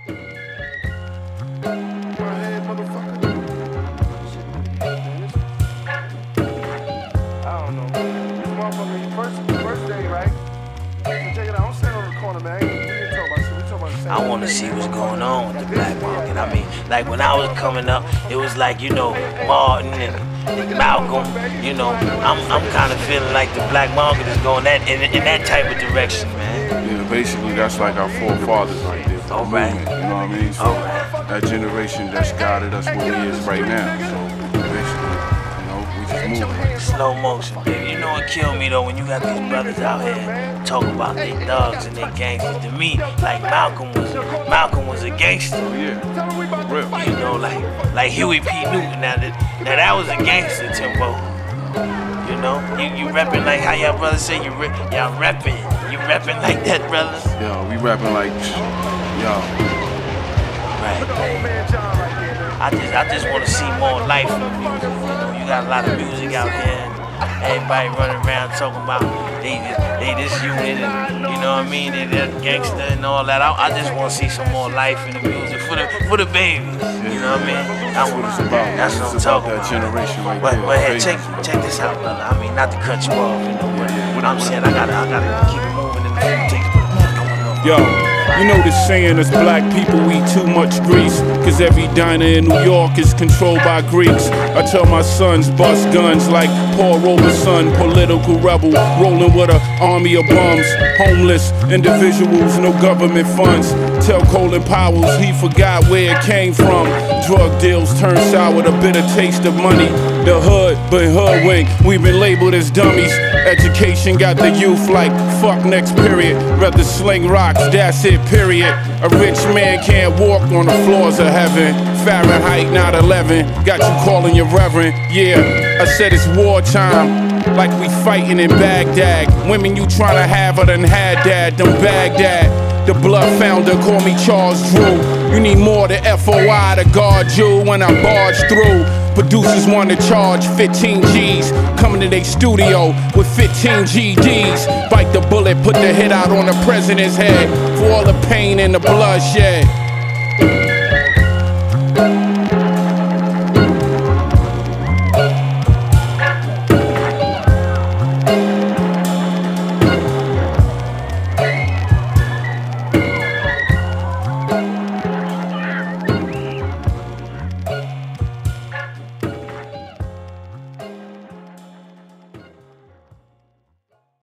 I want to see what's going on with the black market. I mean, like when I was coming up, it was like, you know, Martin and Malcolm, you know, I'm kind of feeling like the black market is going in that type of direction, man. Yeah, basically that's like our forefathers right there. All right. Movement, you know what I mean? So that generation that's guided us where we is right now. So basically, you know, we just moving. Slow motion, baby. You know what killed me though, when you got these brothers out here talking about their thugs and their gangsters. To me, like Malcolm was a gangster. Oh yeah, for real. You know, like Huey P. Newton. Now that was a gangster, Timbo. You know, you repping like how y'all brothers say y'all repping. You repping like that, brothers? Yo, we repping like, yo. Right. I just want to see more life in the music. You know, you got a lot of music out here. Everybody running around talking about they this unit and you know what I mean, they're gangster and all that. I just want to see some more life in the music for the babies. You know what I mean? That's what it's about. That's what I'm talking about. That generation right but there. But hey, check this out, brother. I mean, not to cut you off, you know, but I'm saying I gotta keep it moving in the few takes. Yo, you know the saying, us black people eat too much grease, cause every diner in New York is controlled by Greeks. I tell my sons, bust guns like Paul Robeson, political rebel, rolling with an army of bums, homeless individuals, no government funds. Tell Colin Powell he forgot where it came from. Drug deals turn sour, the bitter taste of money. The hood been hoodwinked, we've been labeled as dummies. Education got the youth like fuck next period. Rather sling rocks, that's it, period. A rich man can't walk on the floors of heaven. Fahrenheit 9/11, got you calling your reverend. Yeah, I said it's wartime, like we fighting in Baghdad. Women you tryna have her done had dad, them Baghdad. The blood founder, call me Charles Drew. You need more than FOI to guard you when I barge through. Producers wanna charge 15 G's, coming to their studio with 15 GDs. Bite the bullet, put the hit out on the president's head for all the pain and the bloodshed.